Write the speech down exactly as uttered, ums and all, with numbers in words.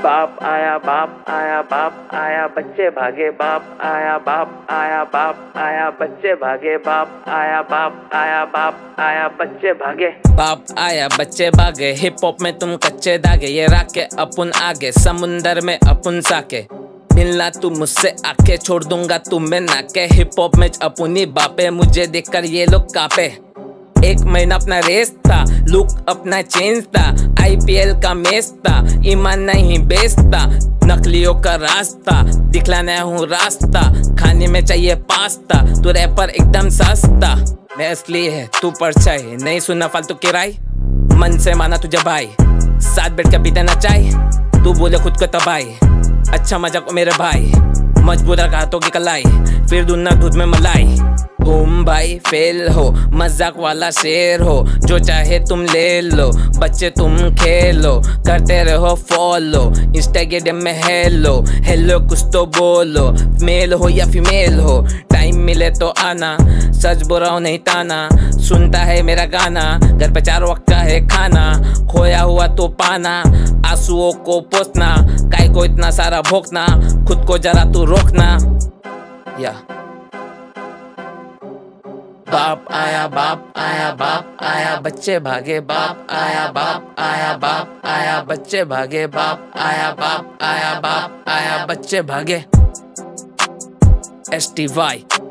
बाप आया बाप आया बाप आया बच्चे भागे बाप आया बाप आया बाप आया बच्चे भागे बाप आया बाप आया बाप आया बच्चे भागे बाप आया बच्चे भागे। हिप हॉप में तुम कच्चे धागे, ये राके अपुन आगे समुंदर में अपुन साके। मिलना तू मुझसे आके छोड़ दूंगा तुम्हें नाके। हिप हॉप में अपुनी बापे, मुझे देखकर ये लोग कापे। एक महीना अपना रेस था, लुक अपना चेंज था, आईपीएल का मैच था, ईमान नहीं बेचता, नकलियों का रास्ता दिखलाना हूँ रास्ता, खाने में चाहिए पास्ता, तू रैपर एकदम सस्ता। मैं असली है तू परछाई, नहीं सुनना फालतू किराई, मन से माना तुझे भाई, साथ बैठ के पीते ना चाय, तू बोले खुद को तबाही, अच्छा मजाक ओ मेरे भाई, मजबूत रखा हाथों की कलाई, फिर दूध ना दूध में मलाई। तुम भाई फेल हो, मजाक वाला शेर हो, जो चाहे तुम ले लो, बच्चे तुम खेलो, करते रहो फॉलो, इंस्टाग्राम में हेलो हेलो कुछ तो बोलो, मेल हो या फीमेल हो, टाइम मिले तो आना, सच बोल रहा हूँ नहीं ताना, सुनता है मेरा गाना, घर पे चार वक्त का है खाना, खोया हुआ तो पाना, आंसुओं को पोसना, काय को इतना सारा भोंकना, खुद को जरा तू रोकना। या बाप आया बाप आया बाप आया बच्चे भागे बाप आया बाप आया बाप आया बच्चे भागे बाप आया बाप आया बाप आया बच्चे भागे। S T Y